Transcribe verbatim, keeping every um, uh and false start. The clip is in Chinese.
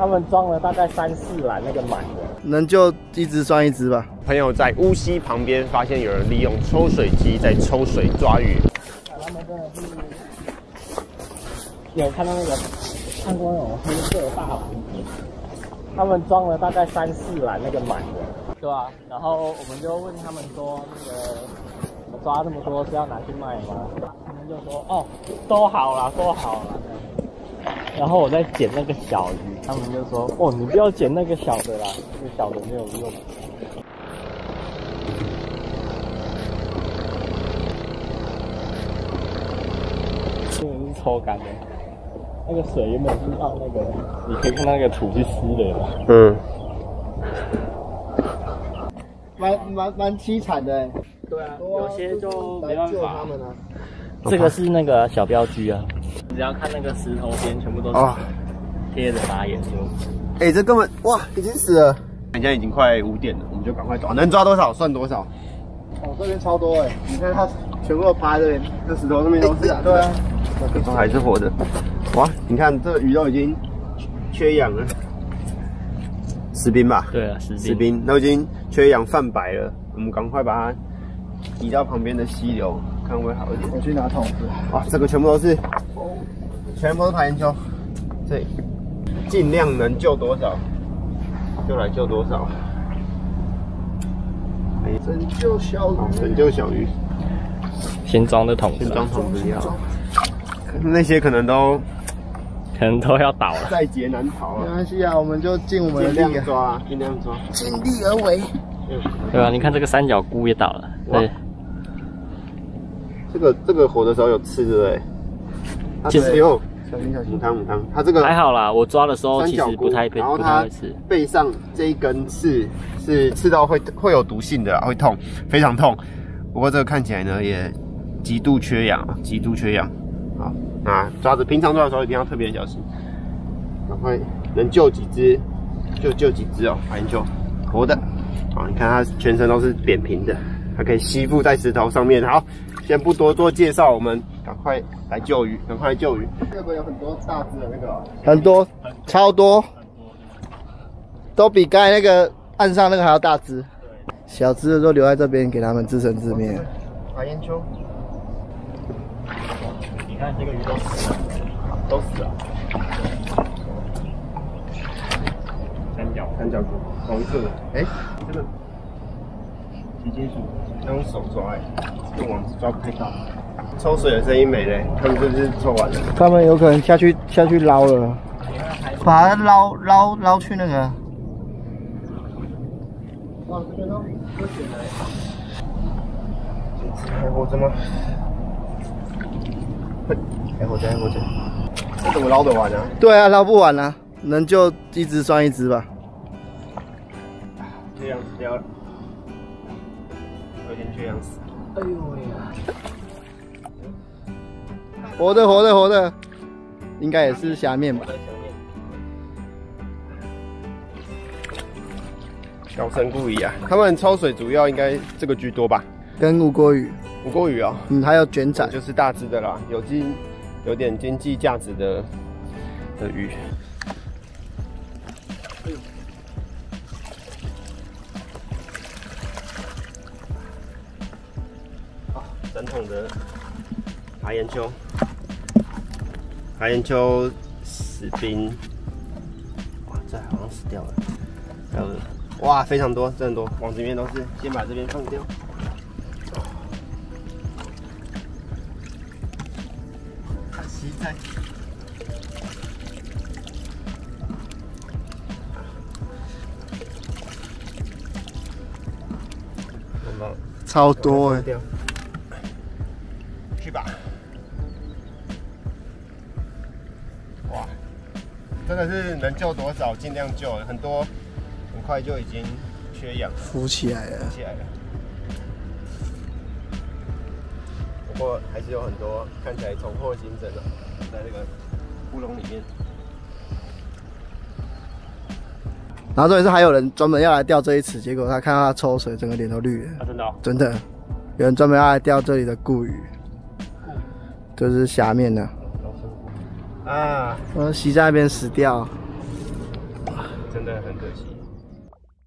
他们装了大概三四篮那个满的， 能救一只算一只吧。 朋友在乌溪旁边发现有人利用抽水机在抽水抓鱼。 他们真的是有看到那个看过那种黑色大篮子，他们装了大概三四篮那个满的，对吧、啊？然后我们就问他们说，那个我抓这么多是要拿去卖吗？他们就说哦，都好啦，都好啦。然后我在捡那个小鱼，他们就说哦，你不要捡那个小的啦，那个小的没有用。这个是抽干的，那个水原本是到那个，你可以看到那个土是湿的嘛。 嗯， 蛮蛮蛮凄惨的。 对啊，有些就没办法。 他们啊。 这个是那个小标居啊，只要看那个石头边，全部都是贴着打眼就。 哎、欸，这根本哇，已经死了。 现在已经快五点了，我们就赶快抓，能抓多少算多少。 哦，这边超多哎、欸，你看它全部都趴在这边，这石头上面都是、啊。对啊， 都还是活的。哇，你看这鱼都已经缺氧了。石冰吧？ 对啊，石冰。 石冰都已经缺氧泛白了，我们赶快把它移到旁边的溪流，看会好一点。 我去拿桶子。 哇，这个全部都是，全部都是排烟丘。对，尽量能救多少就来救多少。 拯救小鱼， 拯救小鱼。 先装的桶子， 先装桶子要。那些可能都可能都要倒了， 在劫难逃啊。 没关系啊，我们就尽我们的力尽量抓，尽量抓， 尽力而为。 对吧、啊？你看这个三角菇也倒了，对。 这个这个活的时候有吃，对不对？它其实有小心小心母汤母汤，它这个还好啦，我抓的时候其实不太然后不太它会吃。 背上这一根刺是刺到会会有毒性的，会痛，非常痛。不过这个看起来呢也极度缺氧，极度缺氧。好，那抓着平常抓的时候一定要特别小心，赶快能救几只就救几只哦，排烟丘活的。好，你看它全身都是扁平的，它可以吸附在石头上面。好，先不多做介绍，我们赶快来救鱼，赶快来救鱼。 这个有很多大只的那个，很多，超多，都比刚才那个岸上那个还要大只。小只的都留在这边，给他们自生自灭。 排烟丘， 你看这个鱼都死了， 都死了。三角三角菇，红色的，哎、欸，这个提金属，要用手抓、欸，用网子抓不太到。抽水的声音没了，他们是不是抽完了？ 他们有可能下去下去捞了，把它捞捞捞去那个。哇，这边都都血了。 还活着吗？还活着，还活着。这怎么捞得完啊？ 对啊，捞不完啊，能救一只算一只吧。 缺氧死掉了，有点缺氧死。 哎呦喂呀！ 活的，活的，活的，应该也是虾面吧？ 小生故意啊！他们抽水主要应该这个居多吧？ 跟无锅鱼， 无锅鱼啊、哦， 嗯，还有卷仔， 就是大只的啦，有经有点经济价值的的鱼。好，整桶的排烟丘，排烟丘死冰，哇，这好像死掉了，还有。哇，非常多，真的多，网子里面都是。先把这边放掉。看实在。 超多哎、 欸！去吧。哇，真的是能救多少尽量救，很多。很快就已经缺氧， 浮起来了， 浮起来了。不过还是有很多看起来重获新生的，在这个窟窿里面。 然后重点是还有人专门要来钓这一池，结果他看到他抽水，整个脸都绿了。 啊，真的、哦？ 真的，有人专门要来钓这里的固鱼，就是虾面的。 啊， 呃，洗在那边死掉。 真的很可惜。